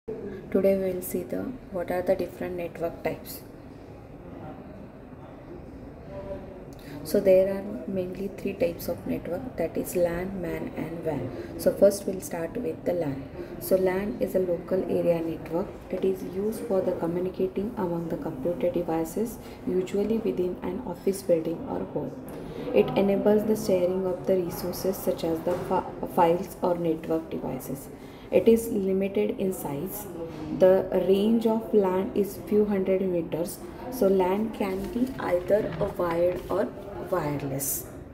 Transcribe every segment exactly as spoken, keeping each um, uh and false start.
Today we will see the what are the different network types. So there are mainly three types of network, that is LAN, MAN and W A N. So first we'll start with the LAN. So LAN is a local area network. It is used for the communicating among the computer devices, usually within an office building or home. It enables the sharing of the resources such as the fi files or network devices. It is limited in size. The range of LAN is few hundred meters. So LAN can be either a wired or wireless.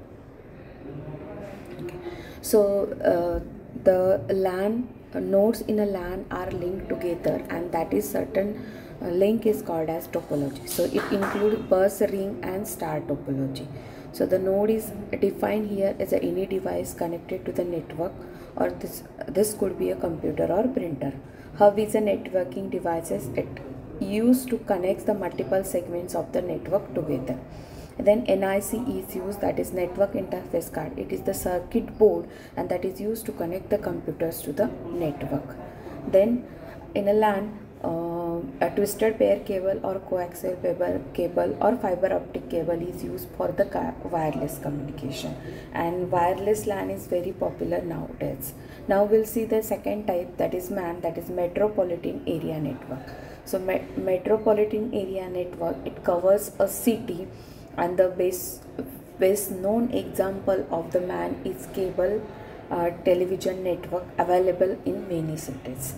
Okay. So uh, the LAN uh, nodes in a LAN are linked together, and that is certain uh, link is called as topology. So it includes bus, ring and star topology. So the node is defined here as a any device connected to the network, or this this could be a computer or printer. Hub is a networking devices. It used to connect the multiple segments of the network together. Then N I C is used, that is network interface card. It is the circuit board and that is used to connect the computers to the network. Then in a LAN, uh, a twisted pair cable or coaxial cable or fiber optic cable is used for the wireless communication, and wireless LAN is very popular nowadays. Now we'll see the second type, that is MAN, that is metropolitan area network. So me metropolitan area network, it covers a city, and the best, best known example of the MAN is cable uh, television network available in many cities.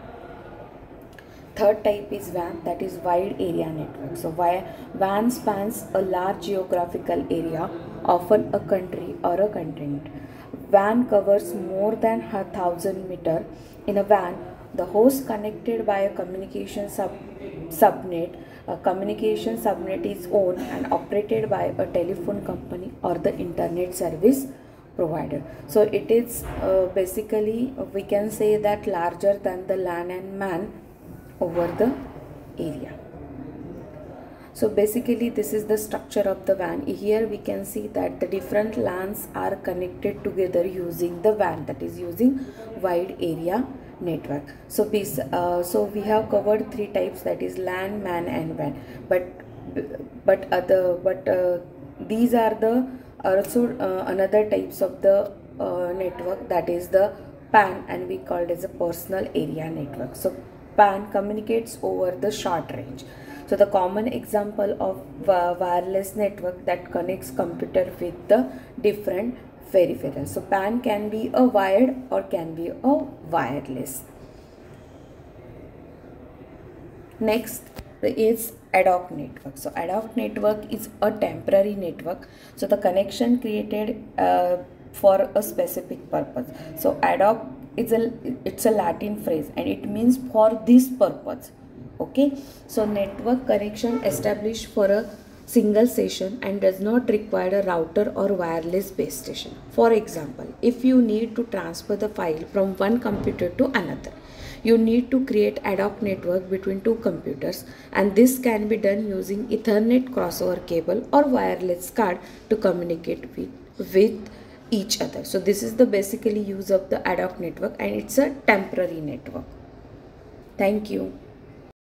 Third type is W A N, that is wide area network. So W A N spans a large geographical area, often a country or a continent. W A N covers more than a thousand meter. In a W A N, the host connected by a communication sub subnet. A communication subnet is owned and operated by a telephone company or the internet service provider. So it is uh, basically, we can say that larger than the LAN and MAN over the area. So basically this is the structure of the W A N. Here we can see that the different LANs are connected together using the W A N, that is using wide area network. So, uh, so we have covered three types, that is LAN, MAN and W A N. But but other but uh, these are the also uh, another types of the uh, network, that is the P A N, and we call it as a personal area network. So P A N communicates over the short range. So the common example of uh, wireless network that connects computer with the different peripherals. So P A N can be a wired or can be a wireless. Next is ad hoc network. So ad hoc network is a temporary network. So the connection created uh, for a specific purpose. So ad hoc is a it's a Latin phrase and it means for this purpose. Okay. So network connection established for a single session and does not require a router or wireless base station. For example, if you need to transfer the file from one computer to another, you need to create ad hoc network between two computers, and this can be done using Ethernet crossover cable or wireless card to communicate with, with each other. So this is the basically use of the ad hoc network, and it's a temporary network. Thank you.